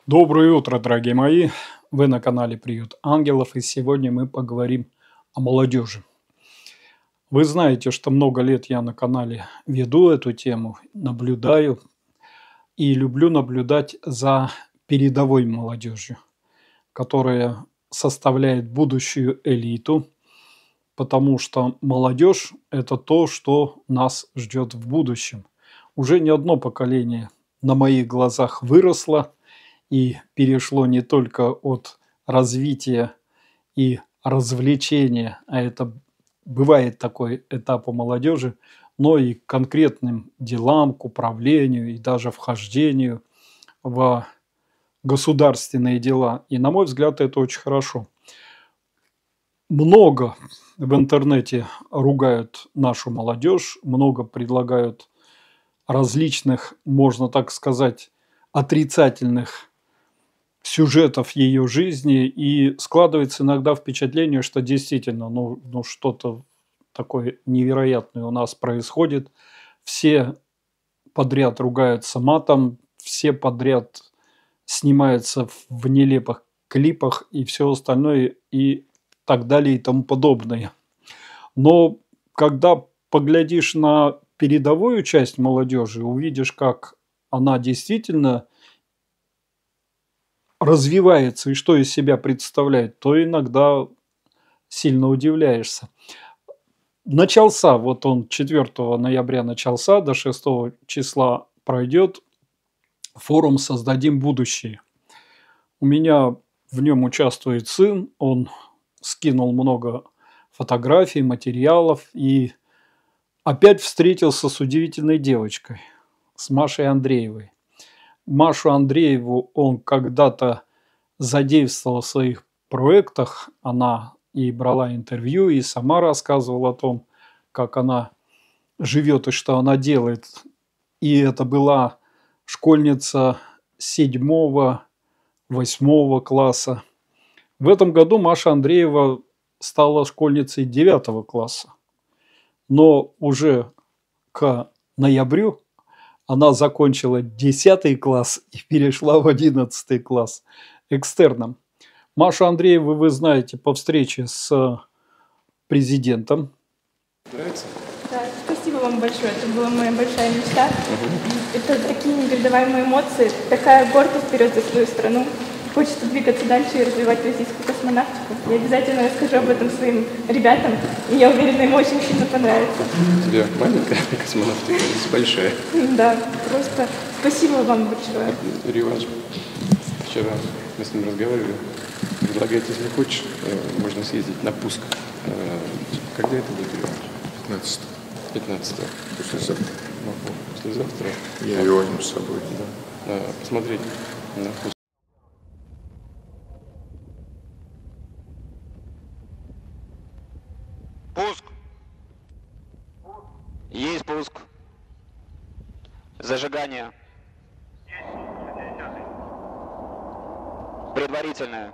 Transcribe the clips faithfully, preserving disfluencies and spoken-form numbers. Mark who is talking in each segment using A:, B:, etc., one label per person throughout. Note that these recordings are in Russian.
A: Доброе утро, дорогие мои! Вы на канале Приют Ангелов, и сегодня мы поговорим о молодежи. Вы знаете, что много лет я на канале веду эту тему, наблюдаю и люблю наблюдать за передовой молодежью, которая составляет будущую элиту, потому что молодежь– это то, что нас ждет в будущем. Уже не одно поколение на моих глазах выросло и перешло не только от развития и развлечения, а это бывает такой этап у молодежи, но и к конкретным делам, к управлению и даже вхождению в государственные дела. И, на мой взгляд, это очень хорошо. Много в интернете ругают нашу молодежь, много предлагают различных, можно так сказать, отрицательных сюжетов ее жизни, и складывается иногда впечатление, что действительно, ну, ну что-то такое невероятное у нас происходит. Все подряд ругаются матом, все подряд снимаются в нелепых клипах и все остальное, и так далее и тому подобное. Но когда поглядишь на передовую часть молодежи, увидишь, как она действительно развивается и что из себя представляет, то иногда сильно удивляешься. Начался, вот он четвёртого ноября начался, до шестого числа пройдет форум «Создадим будущее». У меня в нем участвует сын, он скинул много фотографий, материалов и опять встретился с удивительной девочкой, с Машей Андреевой. Машу Андрееву он когда-то задействовал в своих проектах, она и брала интервью, и сама рассказывала о том, как она живет и что она делает. И это была школьница седьмого, восьмого класса. В этом году Маша Андреева стала школьницей девятого класса. Но уже к ноябрю она закончила десятый класс и перешла в одиннадцатый класс экстерном. Машу Андрееву вы знаете по встрече с президентом.
B: Нравится?
C: Да, спасибо вам большое. Это была моя большая мечта. Угу. Это такие непередаваемые эмоции, такая гордость вперед за свою страну. Хочется двигаться дальше и развивать российскую космонавтику. Я обязательно расскажу об этом своим ребятам, и я уверена, им очень сильно понравится.
B: Тебе маленькая космонавтика или большая?
C: Да, просто спасибо вам большое.
B: Реванш. Вчера мы с ним разговаривали. Предлагает, если хочешь, можно съездить на пуск. Когда это будет реванш?
D: пятнадцатого.
B: пятнадцатого.
D: Послезавтра.
B: Послезавтра?
D: Я его возьму с собой.
B: Да. Посмотреть на пуск.
E: Пуск. Есть пуск. Зажигание. Предварительное.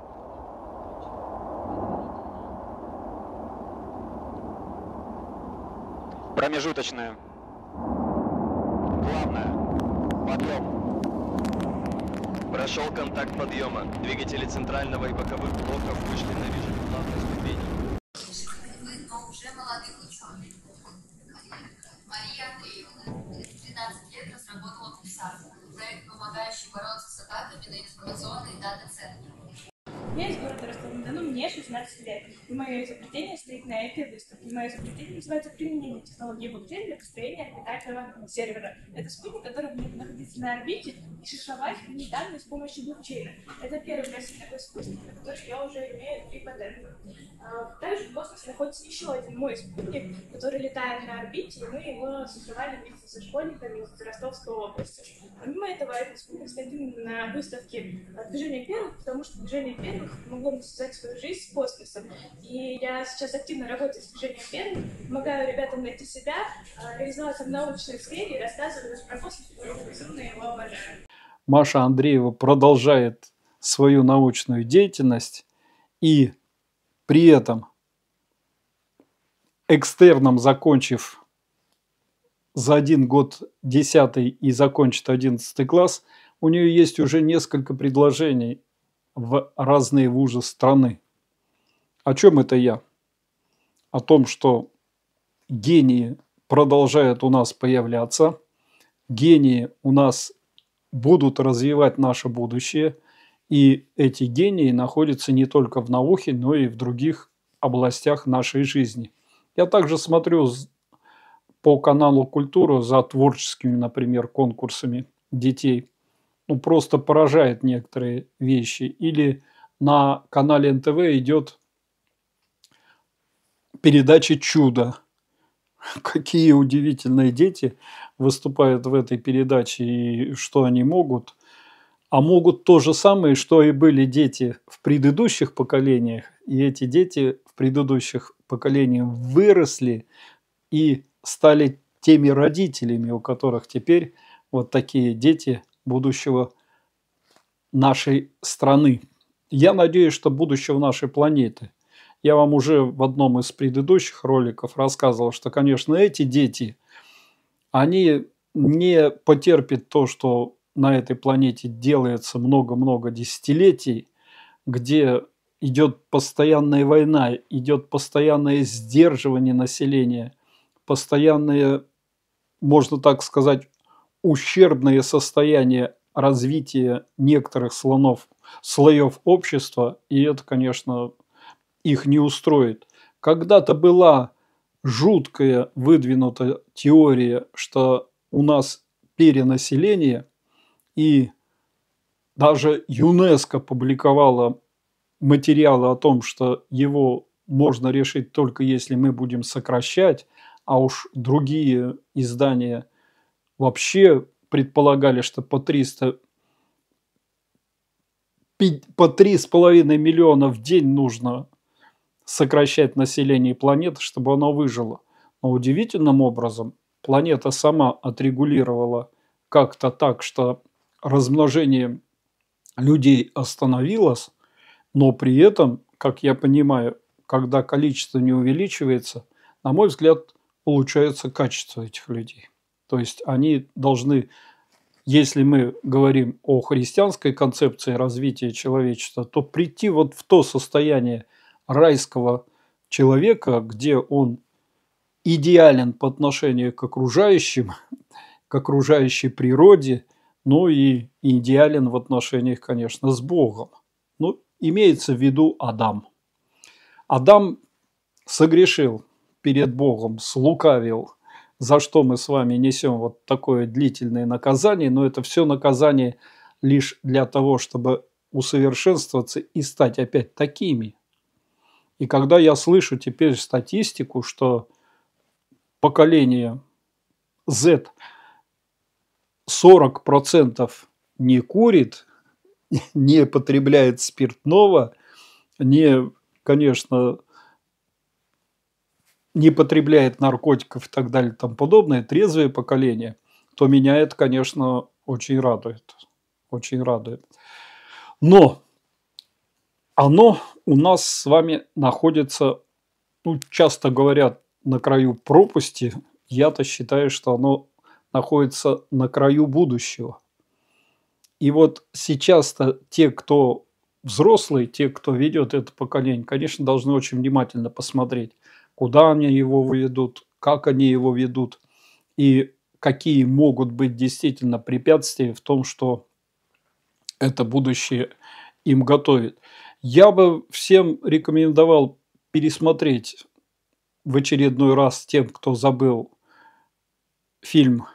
E: Промежуточное. Главное. Подъем.
F: Прошел контакт подъема. Двигатели центрального и боковых блоков вышли на режим плавной ступени.
G: Но уже молодых ученых. Мария Андреевна, тринадцать лет, разработала пульсар, проект, помогающий бороться с атаками на информационные дата-центры.
C: Я из города Ростов-на-Дону, мне шестнадцать лет, и мое изобретение стоит на этой выставке. Мое изобретение называется применение технологии блокчейн для построения орбитального сервера. Это спутник, который будет находиться на орбите и шифровать данные с помощью блокчейна. Это первый в России такой спутник, на который я уже имею три патента. Также в космосе находится еще один мой спутник, который летает на орбите, и мы его создавали вместе со школьниками из Ростовской области. Помимо этого, этот спутник стоит именно на выставке «Движение первых», потому что «Движение первых» могло мне связать свою жизнь с космосом. И я сейчас активно работаю с «Движением первых», помогаю ребятам найти себя, реализоваться в научной сфере и рассказываю про космос, потому что безумно его обожаю.
A: Маша Андреева продолжает свою научную деятельность и при этом экстерном, закончив за один год десятый и закончит одиннадцатый класс, у нее есть уже несколько предложений в разные вузы страны. О чем это я? О том, что гении продолжают у нас появляться, гении у нас будут развивать наше будущее, и эти гении находятся не только в науке, но и в других областях нашей жизни. Я также смотрю по каналу «Культура» за творческими, например, конкурсами детей. Ну, просто поражает некоторые вещи. Или на канале эн тэ вэ идет передача «Чудо». Какие удивительные дети выступают в этой передаче и что они могут. А могут то же самое, что и были дети в предыдущих поколениях. И эти дети в предыдущих поколениях выросли и стали теми родителями, у которых теперь вот такие дети будущего нашей страны. Я надеюсь, что будущего нашей планеты. Я вам уже в одном из предыдущих роликов рассказывал, что, конечно, эти дети, они не потерпят то, что на этой планете делается много-много десятилетий, где идет постоянная война, идет постоянное сдерживание населения, постоянное, можно так сказать, ущербное состояние развития некоторых слонов, слоев общества, и это, конечно, их не устроит. Когда-то была жуткая выдвинута теория, что у нас перенаселение, и даже ЮНЕСКО публиковала материалы о том, что его можно решить только если мы будем сокращать, а уж другие издания вообще предполагали, что по триста, по три с половиной миллиона в день нужно сокращать население планеты, чтобы оно выжило. Но удивительным образом планета сама отрегулировала как-то так, что размножение людей остановилось, но при этом, как я понимаю, когда количество не увеличивается, на мой взгляд, улучшается качество этих людей. То есть они должны, если мы говорим о христианской концепции развития человечества, то прийти вот в то состояние райского человека, где он идеален по отношению к окружающим, к окружающей природе, ну и идеален в отношениях, конечно, с Богом. Ну, имеется в виду Адам. Адам согрешил перед Богом, слукавил, за что мы с вами несем вот такое длительное наказание, но это все наказание лишь для того, чтобы усовершенствоваться и стать опять такими. И когда я слышу теперь статистику, что поколение Z сорок процентов не курит, не потребляет спиртного, не, конечно, не потребляет наркотиков и так далее и тому подобное, трезвое поколение, то меня это, конечно, очень радует. Очень радует. Но оно у нас с вами находится, ну, часто говорят, на краю пропасти. Я-то считаю, что оно находится на краю будущего. И вот сейчас-то те, кто взрослые, те, кто ведет это поколение, конечно, должны очень внимательно посмотреть, куда они его ведут, как они его ведут, и какие могут быть действительно препятствия в том, что это будущее им готовит. Я бы всем рекомендовал пересмотреть в очередной раз тем, кто забыл, фильм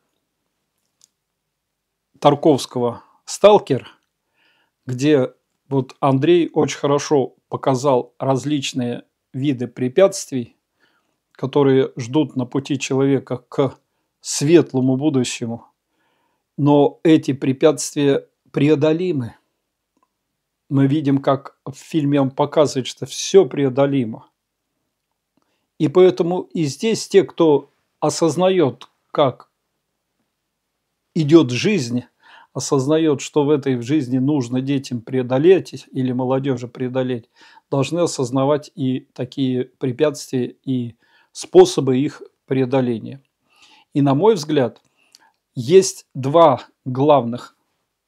A: Тарковского «Сталкер», где вот Андрей очень хорошо показал различные виды препятствий, которые ждут на пути человека к светлому будущему. Но эти препятствия преодолимы. Мы видим, как в фильме он показывает, что все преодолимо. И поэтому и здесь те, кто осознает, как идет жизнь, осознает, что в этой жизни нужно детям преодолеть или молодежи преодолеть, должны осознавать и такие препятствия, и способы их преодоления. И, на мой взгляд, есть два главных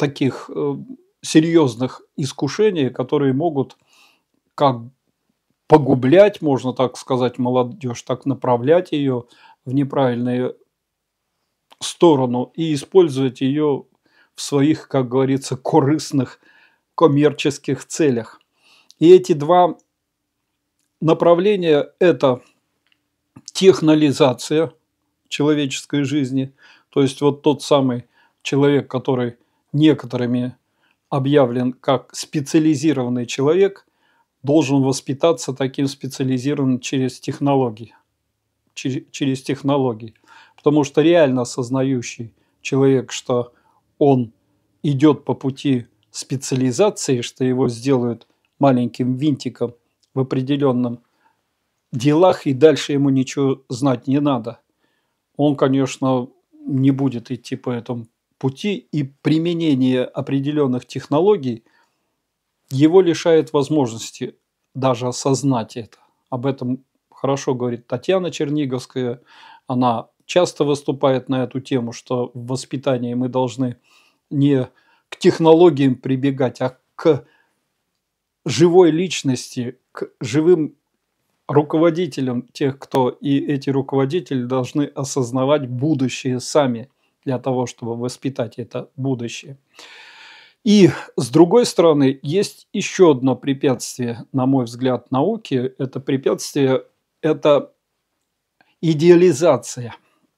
A: таких э, серьезных искушений, которые могут как погублять, можно так сказать, молодежь, так направлять ее в неправильную сторону и использовать ее в своих, как говорится, корыстных коммерческих целях. И эти два направления – это технолизация человеческой жизни, то есть вот тот самый человек, который некоторыми объявлен как специализированный человек, должен воспитаться таким специализированным через технологии. Через, через технологии. Потому что реально осознающий человек, что он идет по пути специализации, что его сделают маленьким винтиком в определенном делах, и дальше ему ничего знать не надо. Он, конечно, не будет идти по этому пути, и применение определенных технологий его лишает возможности даже осознать это. Об этом хорошо говорит Татьяна Черниговская. Она часто выступает на эту тему, что в воспитании мы должны не к технологиям прибегать, а к живой личности, к живым руководителям тех, кто и эти руководители должны осознавать будущее сами для того, чтобы воспитать это будущее. И с другой стороны, есть еще одно препятствие, на мой взгляд, науки. Это препятствие – это идеализация,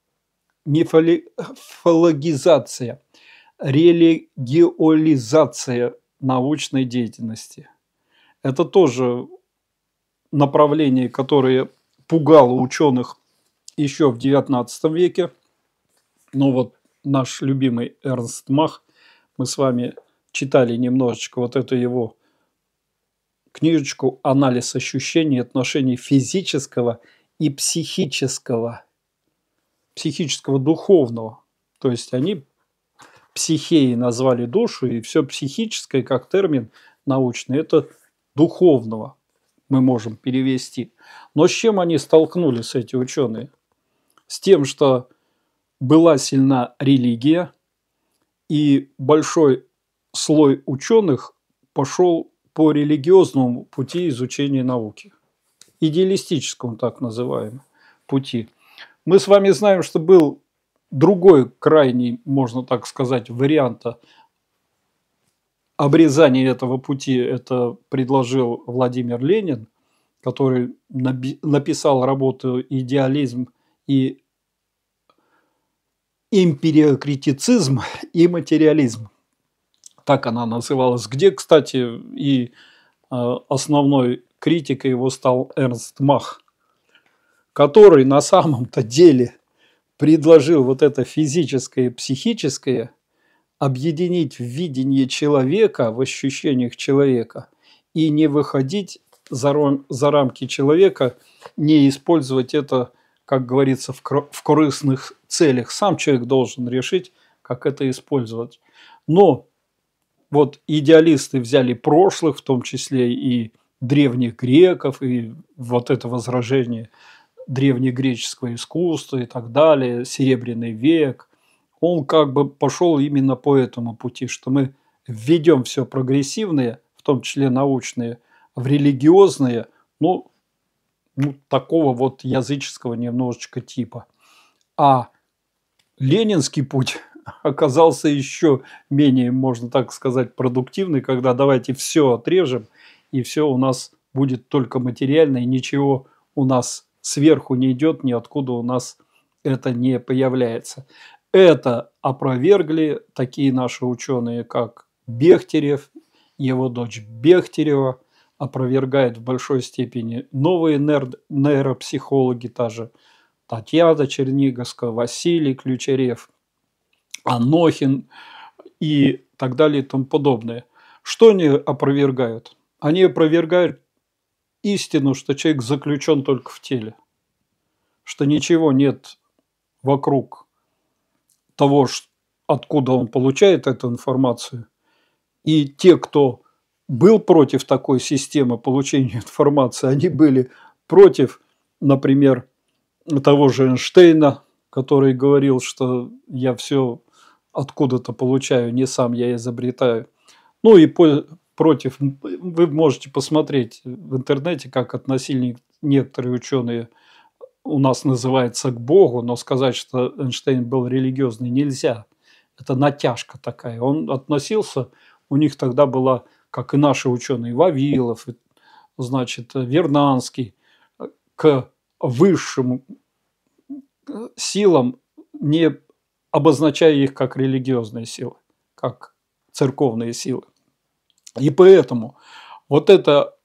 A: мифологизация, религиолизация научной деятельности. Это тоже направление, которое пугало ученых еще в девятнадцатом веке. Но вот наш любимый Эрнст Мах, мы с вами читали немножечко вот эту его книжечку «Анализ ощущений и отношений физического и психического, психического духовного». То есть они психеей назвали душу, и все психическое, как термин научный, это духовного мы можем перевести. Но с чем они столкнулись, эти ученые? С тем, что была сильна религия, и большой слой ученых пошел по религиозному пути изучения науки, идеалистическому так называемому пути. Мы с вами знаем, что был другой крайний, можно так сказать, варианта обрезания этого пути. Это предложил Владимир Ленин, который написал работу «Идеализм и империокритицизм и материализм». Так она называлась. Где, кстати, и основной критикой его стал Эрнст Мах, который на самом-то деле предложил вот это физическое и психическое объединить в видении человека, в ощущениях человека, и не выходить за, за рамки человека, не использовать это, как говорится, в, в корыстных целях. Сам человек должен решить, как это использовать. Но вот идеалисты взяли прошлых, в том числе и древних греков, и вот это возражение древнегреческого искусства и так далее, Серебряный век. Он как бы пошел именно по этому пути, что мы введем все прогрессивное, в том числе научное, в религиозное, ну, ну такого вот языческого немножечко типа. А ленинский путь оказался еще менее, можно так сказать, продуктивный, когда давайте все отрежем, и все у нас будет только материально, и ничего у нас сверху не идет, ниоткуда у нас это не появляется. Это опровергли такие наши ученые, как Бехтерев, его дочь Бехтерева, опровергает в большой степени новые нейропсихологи, та же Татьяна Черниговская, Василий Ключарев, Анохин и так далее и тому подобное. Что они опровергают? Они опровергают истину, что человек заключен только в теле, что ничего нет вокруг того, откуда он получает эту информацию. И те, кто был против такой системы получения информации, они были против, например, того же Эйнштейна, который говорил, что я все откуда-то получаю, не сам я изобретаю. Ну и по, против, вы можете посмотреть в интернете, как относились некоторые ученые, у нас называется, к Богу, но сказать, что Эйнштейн был религиозный, нельзя. Это натяжка такая. Он относился, у них тогда была, как и наши ученые, Вавилов, значит, Вернадский, к высшим силам, не обозначая их как религиозные силы, как церковные силы. И поэтому вот это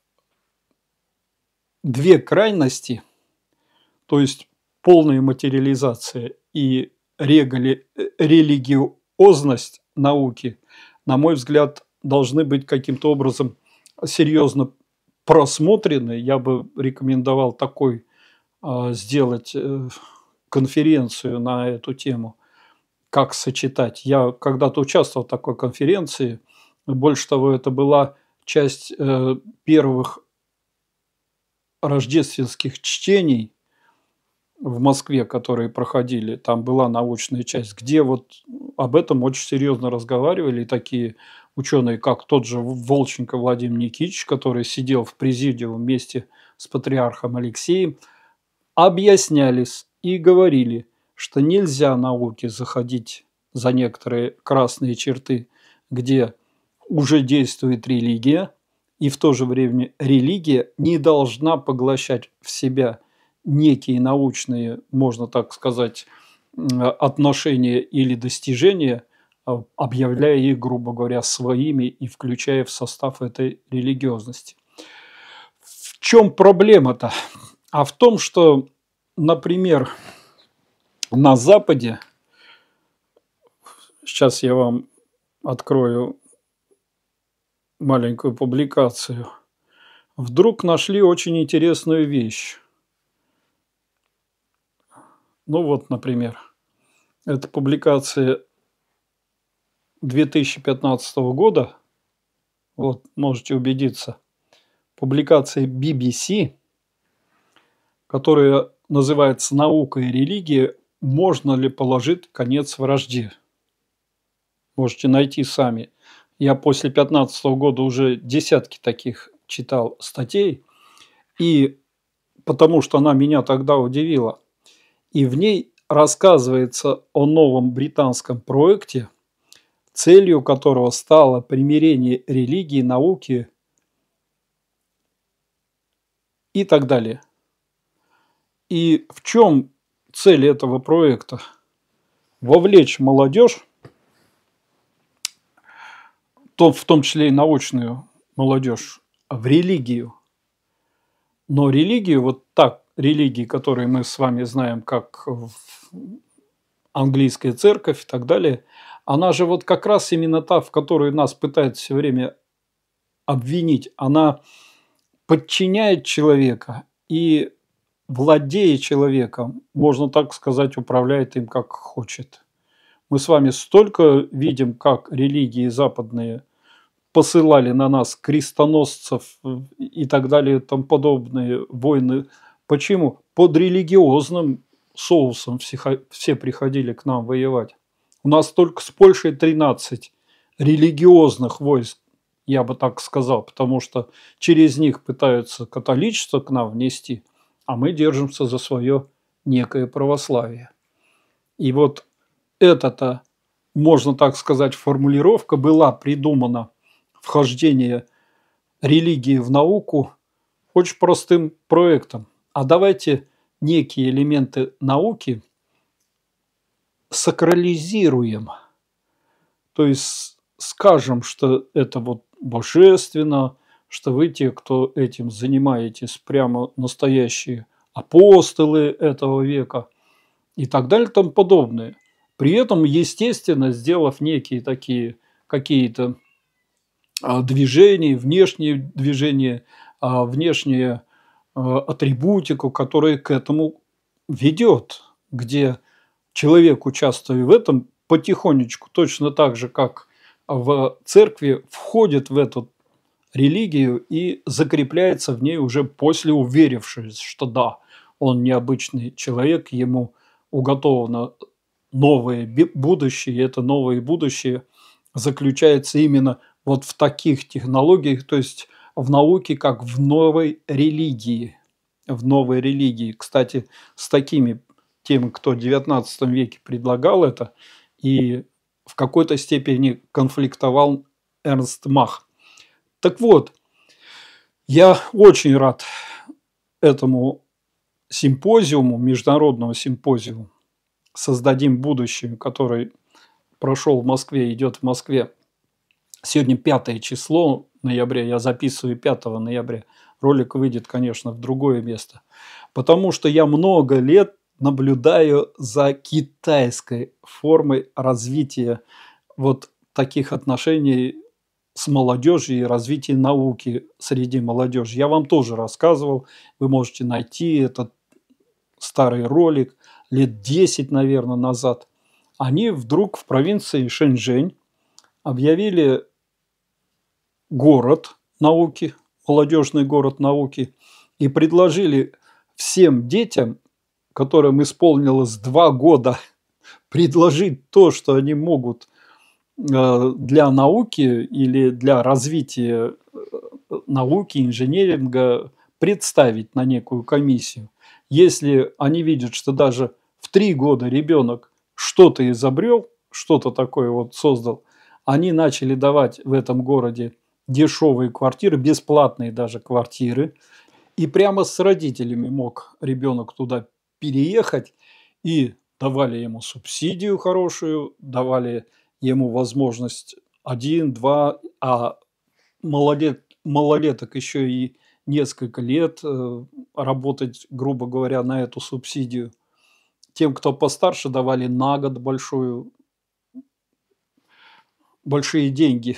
A: две крайности, то есть полная материализация и реголи, религиозность науки, на мой взгляд, должны быть каким-то образом серьезно просмотрены. Я бы рекомендовал такой э, сделать э, конференцию на эту тему, как сочетать. Я когда-то участвовал в такой конференции. Больше того, это была часть э, первых рождественских чтений в Москве, которые проходили. Там была научная часть, где вот об этом очень серьезно разговаривали. И такие ученые, как тот же Волченко Владимир Никитич, который сидел в президиуме вместе с патриархом Алексеем, объяснялись и говорили, что нельзя науке заходить за некоторые красные черты, где уже действует религия, и в то же время религия не должна поглощать в себя некие научные, можно так сказать, отношения или достижения, объявляя их, грубо говоря, своими и включая в состав этой религиозности. В чем проблема-то? А в том, что, например, на Западе, сейчас я вам открою маленькую публикацию, вдруг нашли очень интересную вещь. Ну вот, например, это публикация две тысячи пятнадцатого года, вот, можете убедиться, публикация би би си, которая называется «Наука и религия. Можно ли положить конец вражде?» Можете найти сами. Я после две тысячи пятнадцатого года уже десятки таких читал статей, и потому что она меня тогда удивила. И в ней рассказывается о новом британском проекте, целью которого стало примирение религии, науки и так далее. И в чем цель этого проекта? Вовлечь молодежь, в том числе и научную молодежь, в религию. Но религию, вот так, религии, которые мы с вами знаем, как английская церковь и так далее, она же вот как раз именно та, в которую нас пытаются все время обвинить. Она подчиняет человека и, владея человеком, можно так сказать, управляет им как хочет. Мы с вами столько видим, как религии западные посылали на нас крестоносцев и так далее, и тому подобные войны. Почему? Под религиозным соусом все, все приходили к нам воевать. У нас только с Польшей тринадцать религиозных войск, я бы так сказал, потому что через них пытаются католичество к нам внести, а мы держимся за свое некое православие. И вот эта-то, можно так сказать, формулировка была придумана, вхождение религии в науку, очень простым проектом. А давайте некие элементы науки сакрализируем. То есть скажем, что это вот божественно, что вы те, кто этим занимаетесь, прямо настоящие апостолы этого века и так далее и тому подобное. При этом, естественно, сделав некие такие какие-то движения, внешние движения, внешние атрибутику, которая к этому ведет, где человек, участвуя в этом, потихонечку, точно так же, как в церкви, входит в эту религию и закрепляется в ней уже после, уверившись, что да, он необычный человек, ему уготовано новое будущее. И это новое будущее заключается именно вот в таких технологиях, то есть в науке, как в новой религии. В новой религии. Кстати, с такими теми, кто в девятнадцатом веке предлагал это, и в какой-то степени конфликтовал Эрнст Мах. Так вот, я очень рад этому симпозиуму, международному симпозиуму «Создадим будущее», который прошел в Москве, идет в Москве. Сегодня пятое число ноября, я записываю пятого ноября. Ролик выйдет, конечно, в другое место. Потому что я много лет наблюдаю за китайской формой развития вот таких отношений с молодежью и развития науки среди молодежи. Я вам тоже рассказывал, вы можете найти этот старый ролик лет десять, наверное, назад. Они вдруг в провинции Шэньчжэнь объявили город науки, молодежный город науки, и предложили всем детям, которым исполнилось два года, предложить то, что они могут для науки или для развития науки, инженеринга представить на некую комиссию. Если они видят, что даже в три года ребенок что-то изобрел, что-то такое вот создал, они начали давать в этом городе дешевые квартиры, бесплатные даже квартиры, и прямо с родителями мог ребенок туда переехать, и давали ему субсидию хорошую, давали ему возможность один, два, а малолет, малолеток еще и несколько лет э, работать, грубо говоря, на эту субсидию. Тем, кто постарше, давали на год большую, большие деньги.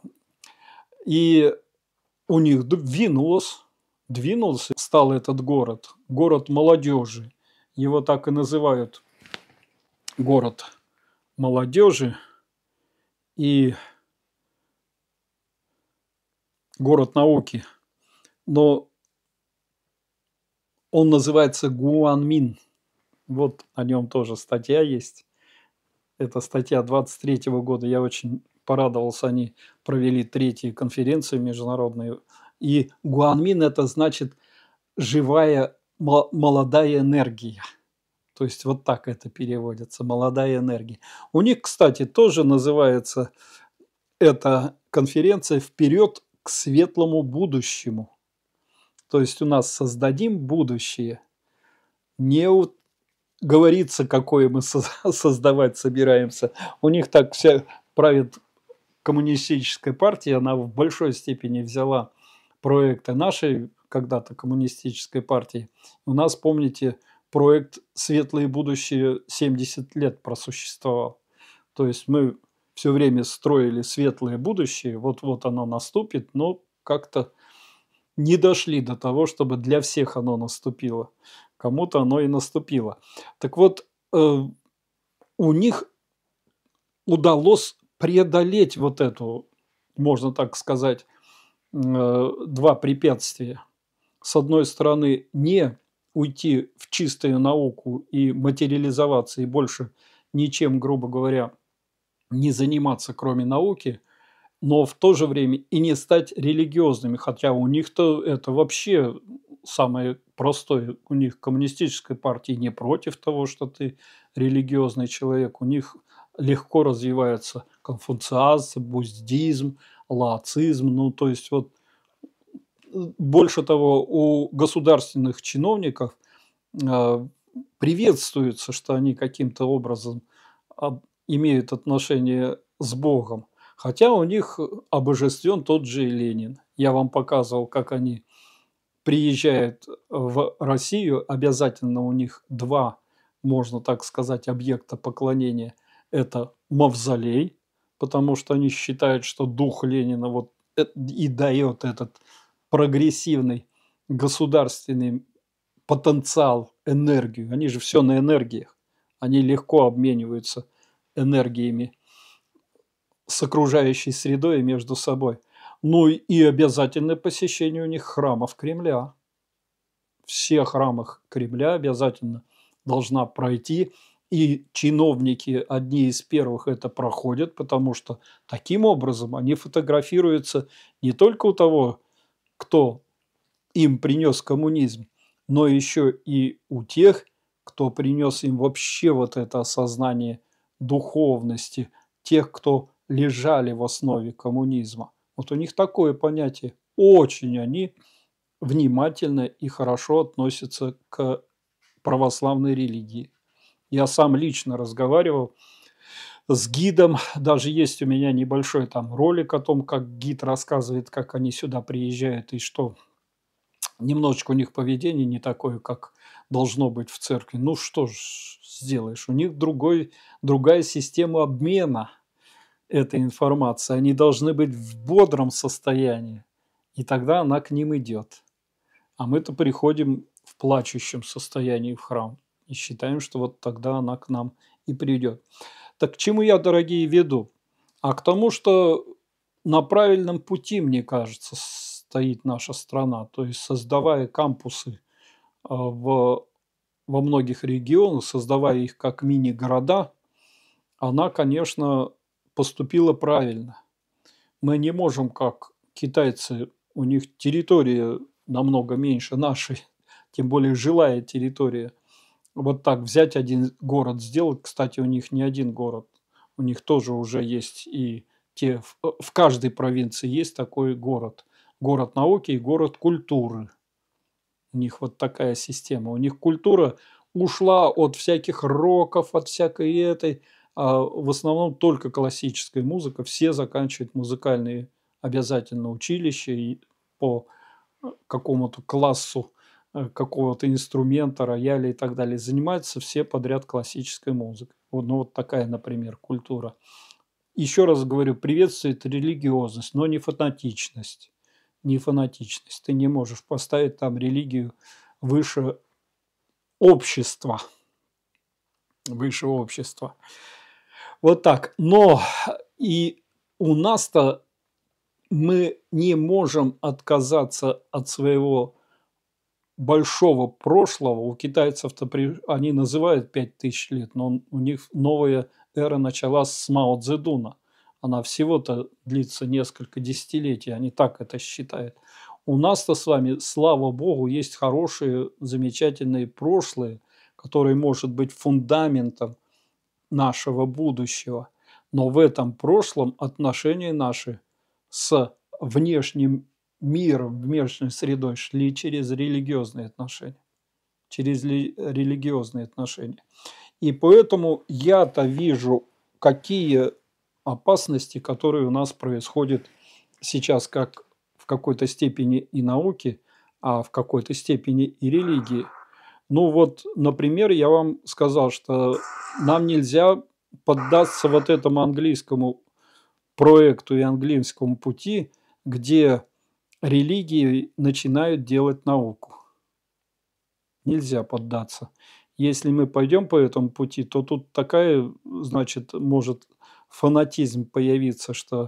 A: И у них двинулось, двинулся, стал этот город, город молодежи. Его так и называют город молодежи и город науки. Но он называется Гуанмин. Вот о нем тоже статья есть. Это статья двадцать третьего года. Я очень порадовался, они провели третью конференцию международную. И Гуанмин – это значит живая молодая энергия. То есть вот так это переводится, молодая энергия. У них, кстати, тоже называется эта конференция «Вперед к светлому будущему». То есть у нас создадим будущее. Не говорится, какое мы создавать собираемся. У них так вся правит коммунистическая партия, она в большой степени взяла проекты нашей когда-то коммунистической партии. У нас, помните, проект «Светлое будущее» семьдесят лет просуществовал. То есть мы все время строили светлое будущее, вот-вот оно наступит, но как-то не дошли до того, чтобы для всех оно наступило. Кому-то оно и наступило. Так вот, э, у них удалось преодолеть вот эту, можно так сказать, э, два препятствия. С одной стороны, не уйти в чистую науку и материализоваться, и больше ничем, грубо говоря, не заниматься, кроме науки, но в то же время и не стать религиозными, хотя у них-то это вообще самое простое. У них коммунистическая партия не против того, что ты религиозный человек. У них легко развивается конфуцианство, буддизм, лаоцизм. Ну, то есть вот больше того, у государственных чиновников э, приветствуется, что они каким-то образом об, имеют отношение с Богом. Хотя у них обожествлен тот же и Ленин. Я вам показывал, как они приезжают в Россию, обязательно у них два, можно так сказать, объекта поклонения. Это мавзолей, потому что они считают, что дух Ленина вот и дает этот прогрессивный государственный потенциал, энергию. Они же все на энергиях. Они легко обмениваются энергиями с окружающей средой и между собой. Ну и обязательное посещение у них храмов Кремля. Все храмы Кремля обязательно должна пройти. И чиновники одни из первых это проходят, потому что таким образом они фотографируются не только у того, кто им принес коммунизм, но еще и у тех, кто принес им вообще вот это осознание духовности, тех, кто лежали в основе коммунизма. Вот у них такое понятие. Очень они внимательно и хорошо относятся к православной религии. Я сам лично разговаривал с гидом, даже есть у меня небольшой там ролик о том, как гид рассказывает, как они сюда приезжают и что немножечко у них поведение не такое, как должно быть в церкви. Ну что ж сделаешь, у них другой, другая система обмена этой информации. Они должны быть в бодром состоянии, и тогда она к ним идет. А мы-то приходим в плачущем состоянии в храм и считаем, что вот тогда она к нам и придет. Так к чему я, дорогие, веду? А к тому, что на правильном пути, мне кажется, стоит наша страна. То есть создавая кампусы в, во многих регионах, создавая их как мини-города, она, конечно, поступила правильно. Мы не можем, как китайцы, у них территория намного меньше нашей, тем более жилая территория. Вот так взять один город сделать, кстати, у них не один город, у них тоже уже есть и те, в, в каждой провинции есть такой город. Город науки и город культуры. У них вот такая система. У них культура ушла от всяких роков, от всякой этой, а в основном только классическая музыка. Все заканчивают музыкальные обязательно училища и по какому-то классу какого-то инструмента, рояля и так далее. Занимаются все подряд классической музыкой. Вот, ну, вот такая, например, культура. Еще раз говорю, приветствует религиозность, но не фанатичность. Не фанатичность. Ты не можешь поставить там религию выше общества. Выше общества. Вот так. Но и у нас-то мы не можем отказаться от своего большого прошлого. У китайцев-то при... они называют пять тысяч лет, но у них новая эра началась с Мао Цзэдуна. Она всего-то длится несколько десятилетий, они так это считают. У нас-то с вами, слава Богу, есть хорошие, замечательные прошлые, которые может быть фундаментом нашего будущего. Но в этом прошлом отношения наши с внешним миром, внешней средой шли через религиозные отношения. Через религиозные отношения. И поэтому я-то вижу, какие опасности, которые у нас происходят сейчас, как в какой-то степени и науки, а в какой-то степени и религии. Ну вот, например, я вам сказал, что нам нельзя поддаться вот этому английскому проекту и английскому пути, где религии начинают делать науку. Нельзя поддаться. Если мы пойдем по этому пути, то тут такая, значит, может фанатизм появиться, что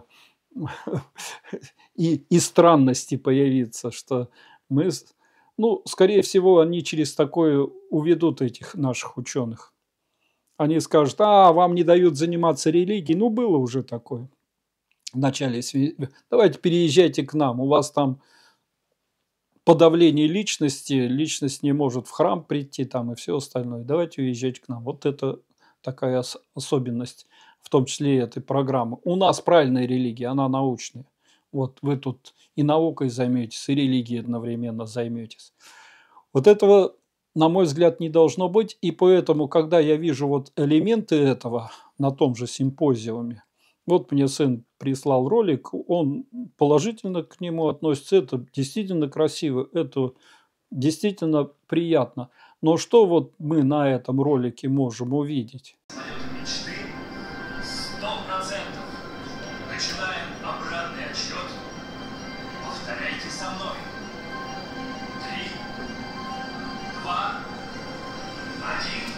A: и, и странности появиться, что мы, ну, скорее всего, они через такое уведут этих наших ученых. Они скажут, а, вам не дают заниматься религией. Ну, было уже такое. В начале, давайте переезжайте к нам, у вас там подавление личности, личность не может в храм прийти там и все остальное. Давайте уезжать к нам. Вот это такая особенность, в том числе и этой программы. У нас правильная религия, она научная. Вот вы тут и наукой займетесь, и религией одновременно займетесь. Вот этого, на мой взгляд, не должно быть. И поэтому, когда я вижу вот элементы этого на том же симпозиуме, вот мне сын прислал ролик, он положительно к нему относится, это действительно красиво, это действительно приятно. Но что вот мы на этом ролике можем увидеть?
H: Мечты сто процентов. Начинаем обратный отсчет. Повторяйте со мной. Три, два, один.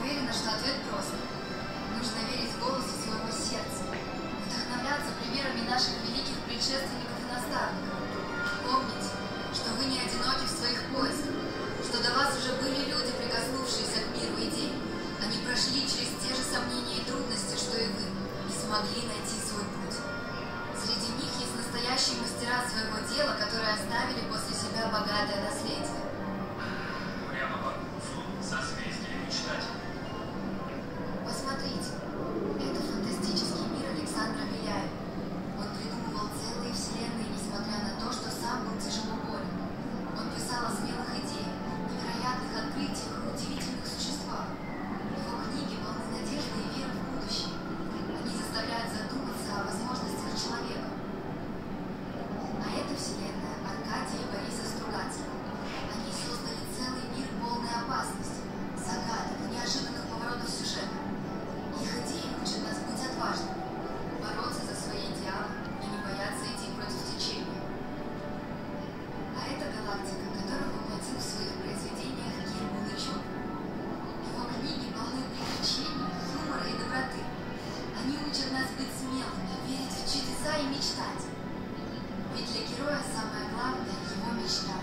G: уверена, что ответ прост. Нужно верить голосу своего сердца, вдохновляться примерами наших великих предшественников и наставников. Помните, что вы не одиноки в своих поисках, что до вас уже были люди, прикоснувшиеся к миру идей. Они прошли через те же сомнения и трудности, что и вы, и смогли найти свой путь. Среди них есть настоящие мастера своего дела, которые оставили после себя богатое наследие.
H: Прямо по курсу созвездия мечтателей.
G: Посмотрите, это фантастический мир Александра Беляева. Он придумывал целые вселенные, несмотря на то, что сам был тяжело болен. Он писал о смелых идеях, невероятных открытиях и удивительных существах. Его книги полны надежды и веры в будущее. Они заставляют задуматься о возможностях человека. А эта вселенная Аркадия и Бориса Стругацких. Они создали целый мир полной опасности, загадок и неожиданных поворотов сюжета. Их идеи учат нас быть отважными, бороться за свои идеалы и не бояться идти против течения. А это галактика, которую воплотил в своих произведениях Кир Булычев. Его книги полны приключений, юмора и доброты. Они учат нас быть смелыми, верить в чудеса и мечтать. Ведь для героя самое главное – его мечта.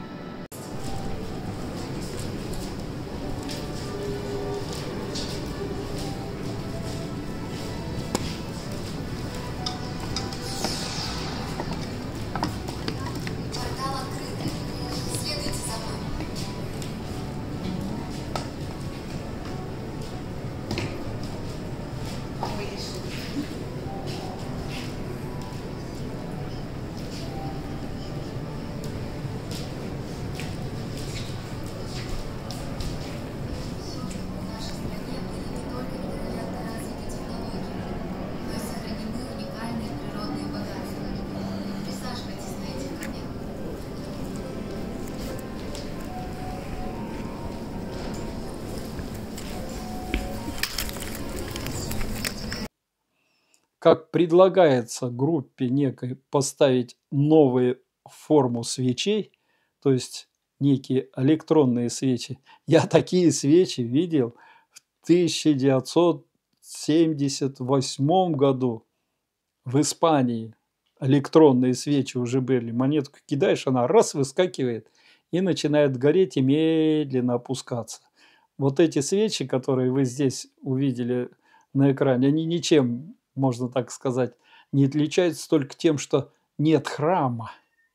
G: Портал открытый. Следуйте за мной. В нашей стране были не только невероятно развиты технологии, но и сохранены уникальные природные богатства. Присаживайтесь на этих камнях.
A: Как предлагается группе некой поставить новую форму свечей, то есть некие электронные свечи. Я такие свечи видел в тысяча девятьсот семьдесят восьмом году в Испании. Электронные свечи уже были. Монетку кидаешь, она раз выскакивает и начинает гореть и медленно опускаться. Вот эти свечи, которые вы здесь увидели на экране, они ничем, можно так сказать, не отличаются только тем, что нет храма,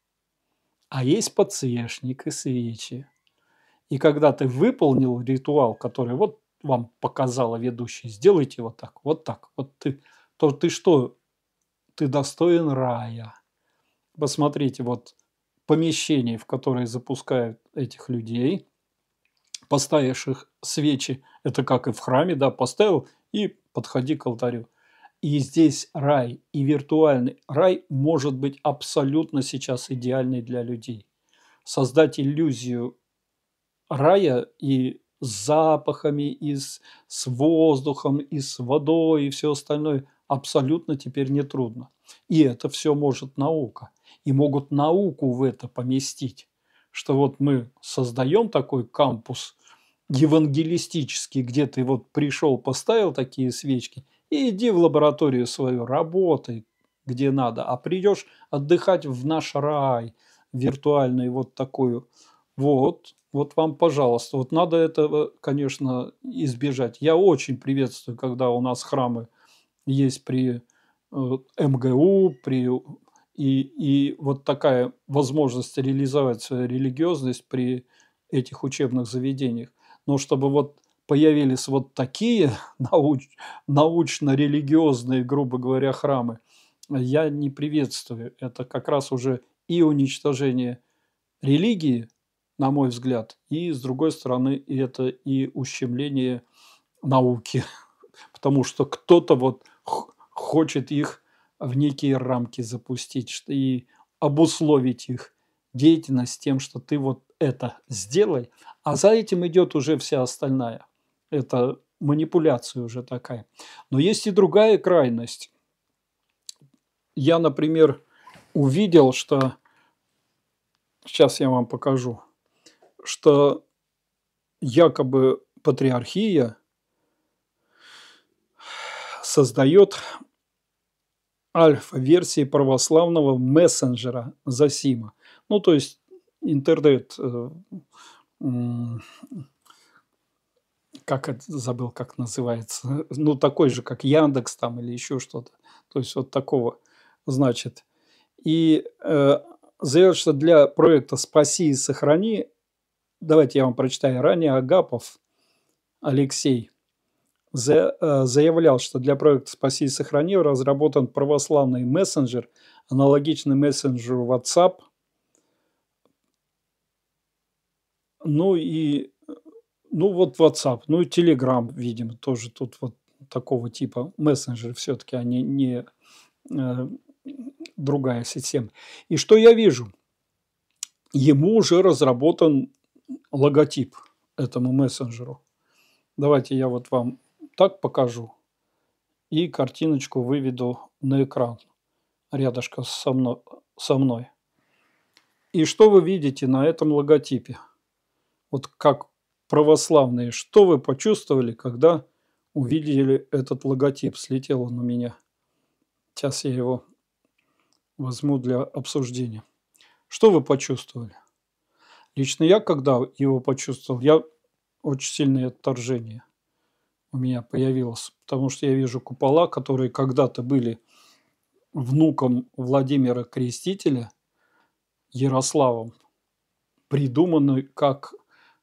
A: а есть подсвечник и свечи. И когда ты выполнил ритуал, который вот вам показала ведущая, сделайте вот так, вот так, вот ты, то ты что? Ты достоин рая. Посмотрите, вот помещение, в которое запускают этих людей, поставишь их свечи, это как и в храме, да, поставил и подходи к алтарю. И здесь рай, и виртуальный рай может быть абсолютно сейчас идеальный для людей. Создать иллюзию рая и с запахами, и с, с воздухом, и с водой, и все остальное абсолютно теперь нетрудно. И это все может наука. И могут науку в это поместить. Что вот мы создаем такой кампус евангелистический, где ты вот пришел, поставил такие свечки, и иди в лабораторию свою, работай где надо, а придешь отдыхать в наш рай виртуальный вот такую. Вот, вот вам, пожалуйста. Вот надо этого, конечно, избежать. Я очень приветствую, когда у нас храмы есть при э, эм гэ у, при, и, и вот такая возможность реализовать свою религиозность при этих учебных заведениях. Но чтобы вот появились вот такие науч, научно-религиозные, грубо говоря, храмы, я не приветствую. Это как раз уже и уничтожение религии, на мой взгляд, и, с другой стороны, это и ущемление науки, потому что кто-то вот хочет их в некие рамки запустить и обусловить их деятельность тем, что ты вот это сделай, а за этим идет уже вся остальная. Это манипуляция уже такая. Но есть и другая крайность. Я, например, увидел, что... Сейчас я вам покажу. Что якобы патриархия создает альфа-версии православного мессенджера Зосима. Ну, то есть интернет, э, м, как это, забыл, как называется, ну, такой же, как Яндекс там или еще что-то. То есть вот такого, значит. И э, заявляют, что для проекта «Спаси и сохрани», давайте я вам прочитаю, ранее Агапов Алексей за, э, заявлял, что для проекта «Спаси и сохрани» разработан православный мессенджер, аналогичный мессенджеру WhatsApp. Ну и, ну вот WhatsApp, ну и Telegram, видимо, тоже тут вот такого типа мессенджеры все-таки, они не э, другая система. И что я вижу? Ему уже разработан логотип этому мессенджеру. Давайте я вот вам так покажу и картиночку выведу на экран рядышком со мной. Со мной. И что вы видите на этом логотипе? Вот как православные, что вы почувствовали, когда увидели этот логотип? Слетел он у меня. Сейчас я его возьму для обсуждения. Что вы почувствовали? Лично я, когда его почувствовал, я очень сильное отторжение у меня появилось, потому что я вижу купола, которые когда-то были внуком Владимира Крестителя, Ярославом, придуманы как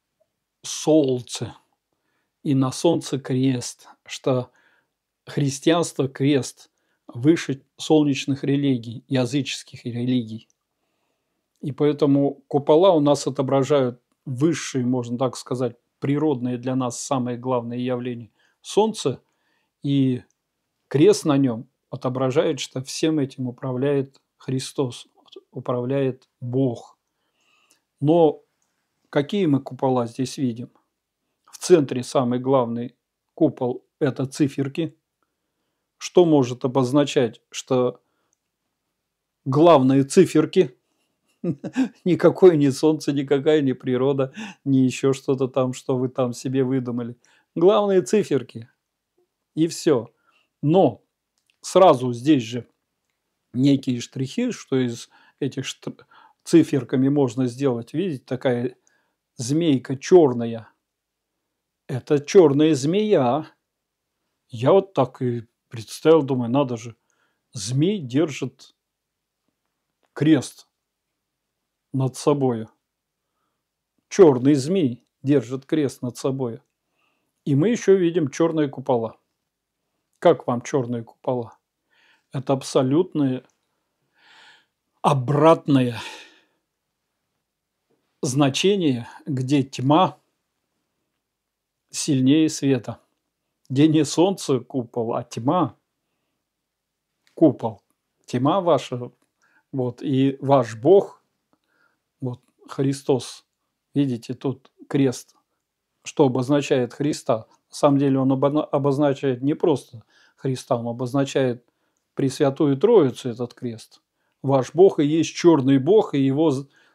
A: солнце, и на солнце крест, что христианство крест выше солнечных религий, языческих религий. И поэтому купола у нас отображают высшие, можно так сказать, природные для нас самые главные явления. Солнце и крест на нем отображает, что всем этим управляет Христос, управляет Бог. Но какие мы купола здесь видим? В центре самый главный купол – это циферки. Что может обозначать, что главные циферки – никакое не солнце, никакая не природа, не еще что-то там, что вы там себе выдумали. Главные циферки. И все. Но сразу здесь же некие штрихи, что из этих штр... циферками можно сделать. Видите, такая змейка черная. Это черная змея. Я вот так и представил, думаю, надо же. Змей держит крест над собой. Черный змей держит крест над собой. И мы еще видим черные купола. Как вам черные купола? Это абсолютное обратное значение, где тьма сильнее света. Где не солнце купол, а тьма купол. Тьма ваша, вот, и ваш Бог, вот, Христос. Видите, тут крест, что обозначает Христа. На самом деле он обозначает не просто Христа, он обозначает Пресвятую Троицу, этот крест. Ваш Бог и есть черный Бог, и его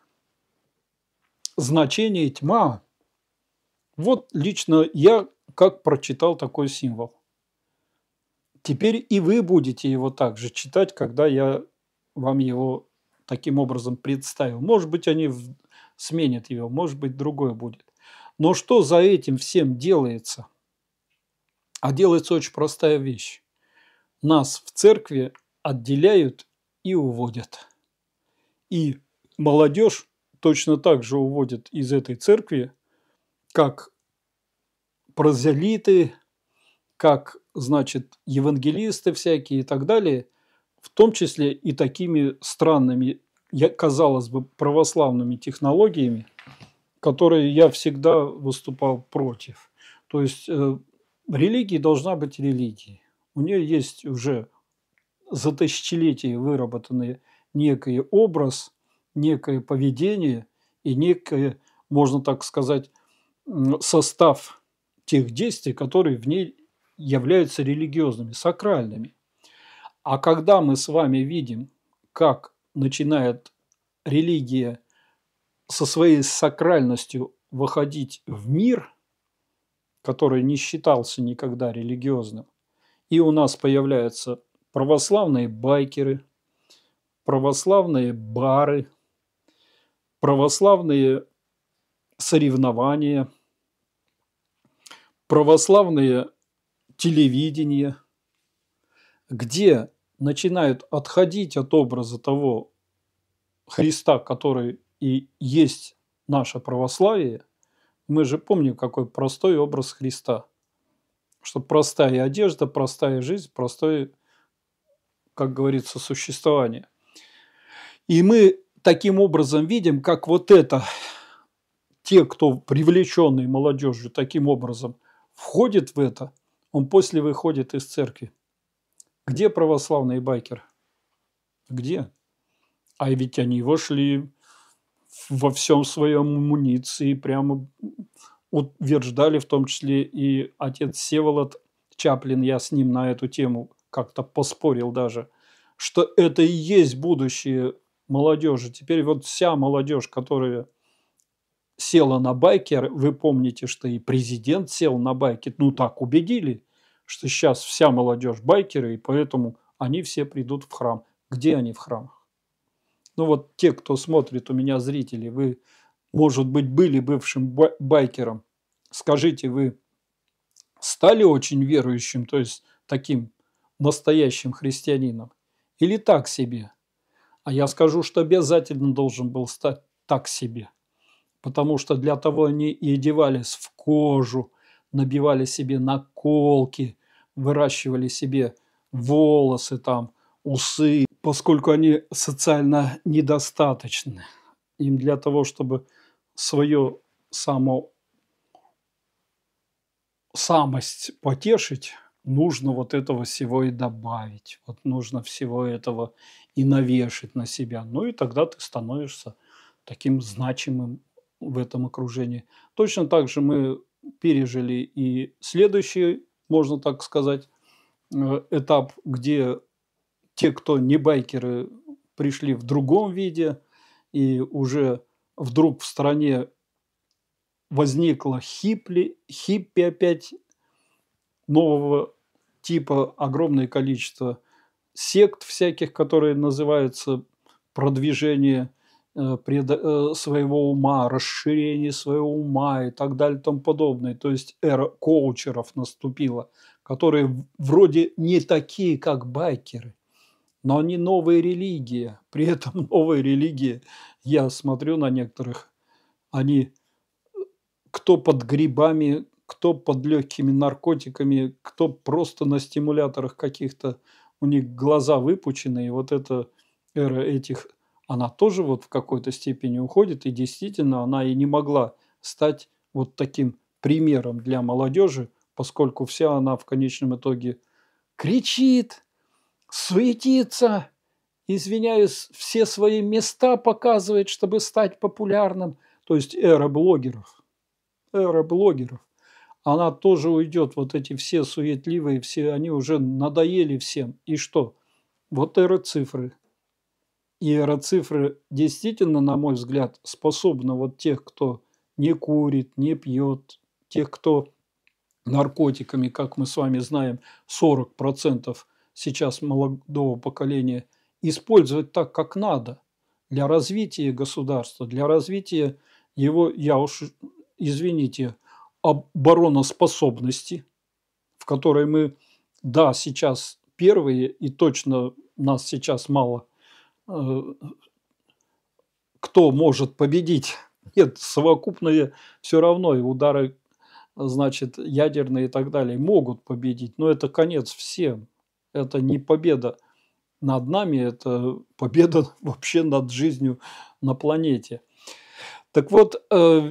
A: значение тьма. Вот лично я как прочитал такой символ. Теперь и вы будете его также читать, когда я вам его таким образом представил. Может быть, они сменят его, может быть, другое будет. Но что за этим всем делается? А делается очень простая вещь. Нас в церкви отделяют и уводят. И молодежь точно так же уводят из этой церкви, как прозелиты, как, значит, евангелисты всякие и так далее, в том числе и такими странными, казалось бы, православными технологиями, которые я всегда выступал против. То есть э, религия должна быть религией. У нее есть уже за тысячелетия выработанный некий образ, некое поведение и некое, можно так сказать, состав тех действий, которые в ней являются религиозными, сакральными. А когда мы с вами видим, как начинает религия со своей сакральностью выходить в мир, который не считался никогда религиозным, И у нас появляются православные байкеры, православные бары, православные соревнования, православные телевидения, где начинают отходить от образа того Христа, который и есть наше православие. Мы же помним, какой простой образ Христа. Что простая одежда, простая жизнь, простое, как говорится, существование. И мы таким образом видим, как вот это, те, кто привлеченный молодежью таким образом входит в это, он после выходит из церкви. Где православный байкер? Где? А ведь они вошли во всем своем амуниции, прямо утверждали, в том числе и отец Всеволод Чаплин, я с ним на эту тему как-то поспорил даже, что это и есть будущее молодежи. Теперь вот вся молодежь, которая села на байкер, вы помните, что и президент сел на байке, ну так убедили, что сейчас вся молодежь байкеры, и поэтому они все придут в храм. Где они в храмах? Ну вот те, кто смотрит, у меня зрители, вы, может быть, были бывшим байкером, скажите, вы стали очень верующим, то есть таким настоящим христианином, или так себе? А я скажу, что обязательно должен был стать так себе, потому что для того они и одевались в кожу, набивали себе наколки, выращивали себе волосы там, усы, поскольку они социально недостаточны. Им для того, чтобы свое само самость потешить, нужно вот этого всего и добавить. Вот нужно всего этого и навешать на себя. Ну и тогда ты становишься таким значимым в этом окружении. Точно так же мы пережили и следующий, можно так сказать, этап, где те, кто не байкеры, пришли в другом виде, и уже вдруг в стране возникло хипли, хиппи опять нового типа, огромное количество сект всяких, которые называются продвижение э, пред, э, своего ума, расширение своего ума и так далее и тому подобное. То есть эра коучеров наступила, которые вроде не такие, как байкеры, но они новая религия. При этом новая религия, я смотрю на некоторых, они кто под грибами, кто под легкими наркотиками, кто просто на стимуляторах каких-то, у них глаза выпучены, и вот эта эра этих, она тоже вот в какой-то степени уходит, и действительно она и не могла стать вот таким примером для молодежи, поскольку вся она в конечном итоге кричит, суетится, извиняюсь, все свои места показывает, чтобы стать популярным. То есть эра блогеров. Эра блогеров. Она тоже уйдет. Вот эти все суетливые, все, они уже надоели всем. И что? Вот эра цифры. И эра цифры действительно, на мой взгляд, способна вот тех, кто не курит, не пьет, тех, кто наркотиками, как мы с вами знаем, сорок процентов сейчас молодого поколения, использовать так, как надо, для развития государства, для развития его, я уж, извините, обороноспособности, в которой мы, да, сейчас первые, и точно нас сейчас мало э, кто может победить. Нет, совокупные все равно и удары, значит, ядерные и так далее могут победить, но это конец всем. Это не победа над нами, это победа вообще над жизнью на планете. Так вот, э,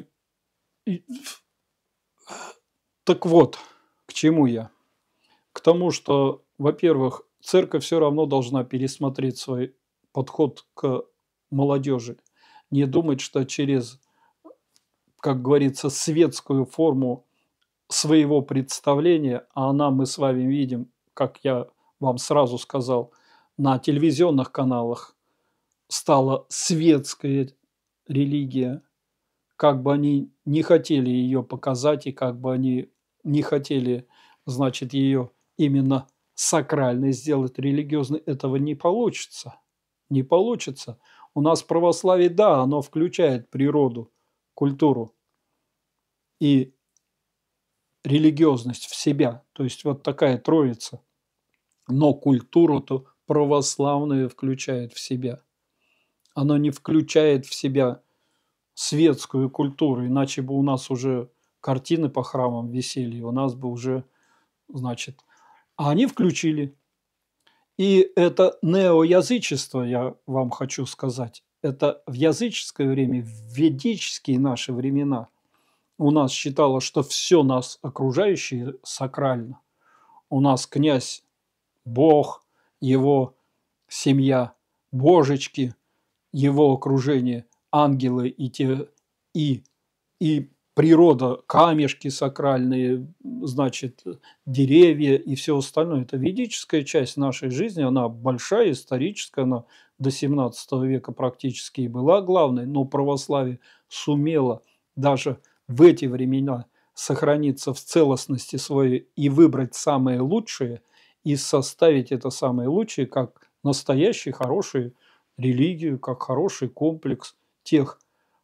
A: так вот, к чему я? К тому, что, во-первых, церковь все равно должна пересмотреть свой подход к молодежи. Не думать, что через, как говорится, светскую форму своего представления, а она, мы с вами видим, как я вам сразу сказал, на телевизионных каналах стала светская религия, как бы они не хотели ее показать и как бы они не хотели, значит, ее именно сакральный сделать религиозный, этого не получится. Не получится. У нас православие, да, оно включает природу, культуру и религиозность в себя. То есть вот такая троица. Но культуру-то православную включает в себя. Оно не включает в себя светскую культуру, иначе бы у нас уже картины по храмам висели, у нас бы уже, значит, а они включили. И это неоязычество, я вам хочу сказать, это в языческое время, в ведические наши времена у нас считалось, что все нас окружающее сакрально. У нас князь, Бог, его семья, божечки, его окружение, ангелы и те и и природа, камешки сакральные, значит, деревья и все остальное. Это ведическая часть нашей жизни, она большая, историческая, она до семнадцатого века практически и была главной, но православие сумело даже в эти времена сохраниться в целостности своей и выбрать самое лучшее, и составить это самое лучшее как настоящую хорошую религию, как хороший комплекс тех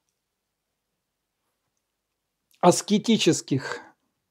A: аскетических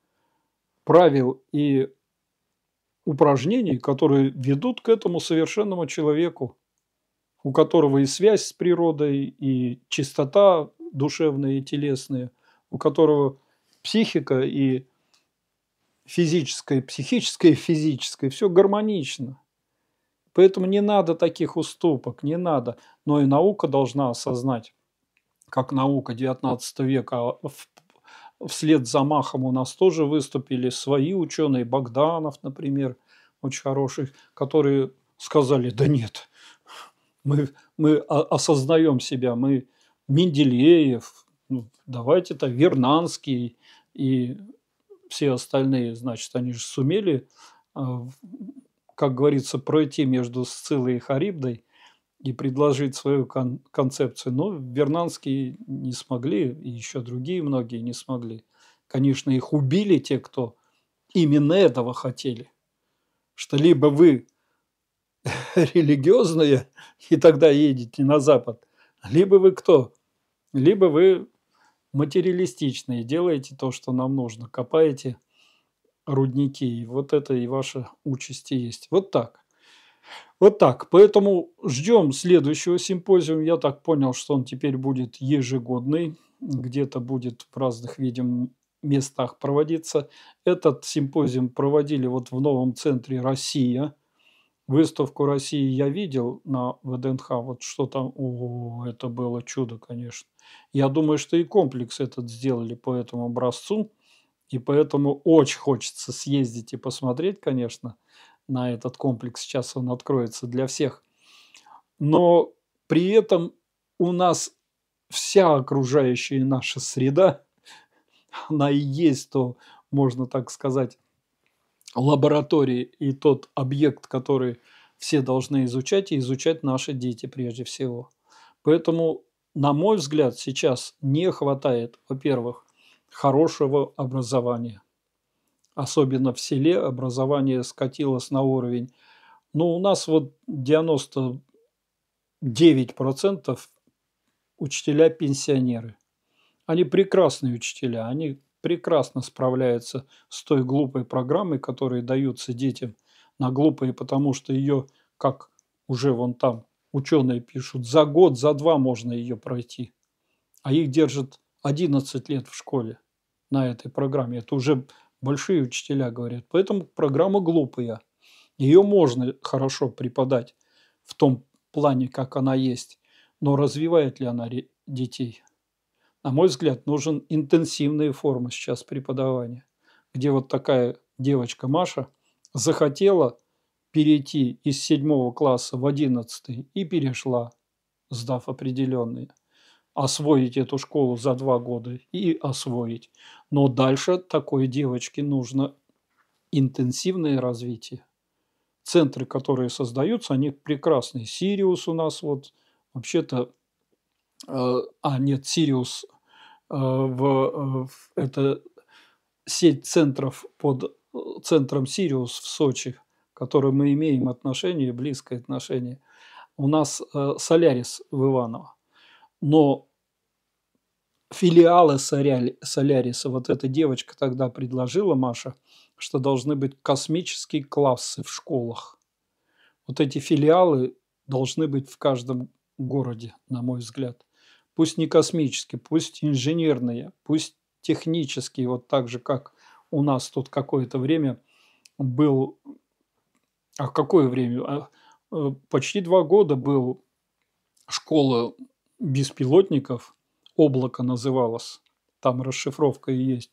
A: правил и упражнений, которые ведут к этому совершенному человеку, у которого и связь с природой, и чистота душевная и телесная, у которого психика и физическое, психическое и физическое, все гармонично. Поэтому не надо таких уступок, не надо. Но и наука должна осознать, как наука девятнадцатого века, вслед за Махом у нас тоже выступили свои ученые, Богданов, например, очень хороший, которые сказали, да нет, мы, мы осознаем себя, мы Менделеев, ну, давайте-то Вернадский и все остальные, значит, они же сумели, как говорится, пройти между Сциллой и Харибдой и предложить свою кон- концепцию. Но Вернадский не смогли, и еще другие многие не смогли. Конечно, их убили те, кто именно этого хотели. Что либо вы религиозные, и тогда едете на Запад, либо вы кто? Либо вы материалистичные, делаете то, что нам нужно, копаете рудники, и вот это и ваша участь и есть. Вот так. Вот так. Поэтому ждем следующего симпозиума. Я так понял, что он теперь будет ежегодный, где-то будет в разных, видим, местах проводиться. Этот симпозиум проводили вот в новом центре «Россия». Выставку России я видел на ВДНХ, вот что там, о, это было чудо, конечно. Я думаю, что и комплекс этот сделали по этому образцу, и поэтому очень хочется съездить и посмотреть, конечно, на этот комплекс. Сейчас он откроется для всех. Но при этом у нас вся окружающая наша среда, она и есть то, можно так сказать, лаборатории и тот объект, который все должны изучать, и изучать наши дети прежде всего. Поэтому, на мой взгляд, сейчас не хватает, во-первых, хорошего образования. Особенно в селе образование скатилось на уровень. Ну, у нас вот девяносто девять процентов учителя-пенсионеры. Они прекрасные учителя, они прекрасно справляются с той глупой программой, которая даются детям на глупые, потому что ее, как уже вон там ученые пишут, за год, за два можно ее пройти. А их держат одиннадцать лет в школе на этой программе. Это уже большие учителя говорят. Поэтому программа глупая. Ее можно хорошо преподать в том плане, как она есть. Но развивает ли она детей? На мой взгляд, нужен интенсивная форма сейчас преподавания, где вот такая девочка Маша захотела перейти из седьмого класса в одиннадцатый и перешла, сдав определенные. Освоить эту школу за два года и освоить. Но дальше такой девочке нужно интенсивное развитие. Центры, которые создаются, они прекрасные. Сириус у нас вот вообще-то... А, нет, Сириус, в, в, это сеть центров под центром Сириус в Сочи, которой мы имеем отношение, близкое отношение. У нас э, Солярис в Иваново. Но филиалы Соляри- Соляриса, вот эта девочка тогда предложила, Маша, что должны быть космические классы в школах. Вот эти филиалы должны быть в каждом городе, на мой взгляд. Пусть не космические, пусть инженерные, пусть технические, вот так же, как у нас тут какое-то время был... А какое время? А, э, Почти два года был школа беспилотников, «Облако» называлось, там расшифровка и есть,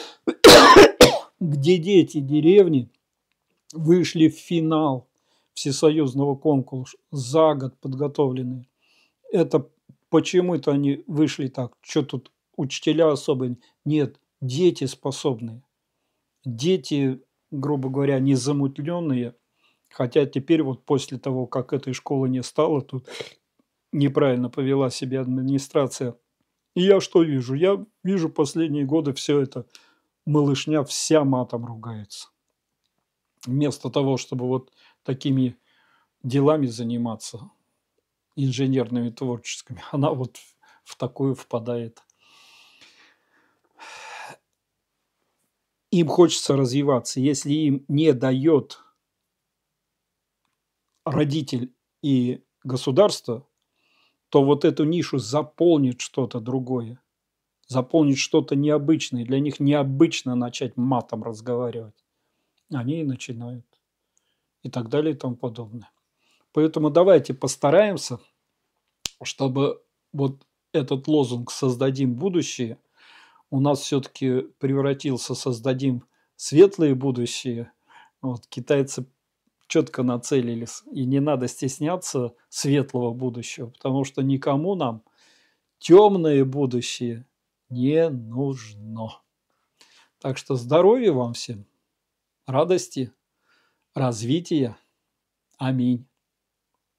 A: где дети деревни вышли в финал всесоюзного конкурса за год подготовленные. Это почему-то они вышли так, что тут учителя особо нет, дети способные, дети, грубо говоря, не замутленные, хотя теперь вот после того, как этой школы не стало, тут неправильно повела себя администрация. И я что вижу? Я вижу последние годы все это, малышня вся матом ругается. Вместо того, чтобы вот такими делами заниматься, инженерными, творческими, она вот в такую впадает. Им хочется развиваться. Если им не дает родитель и государство, то вот эту нишу заполнит что-то другое, заполнит что-то необычное. Для них необычно начать матом разговаривать. Они и начинают. И так далее и тому подобное. Поэтому давайте постараемся, чтобы вот этот лозунг «Создадим будущее» у нас все-таки превратился «Создадим светлое будущее». Вот, китайцы четко нацелились, и не надо стесняться светлого будущего, потому что никому нам темное будущее не нужно. Так что здоровья вам всем, радости, развития. Аминь.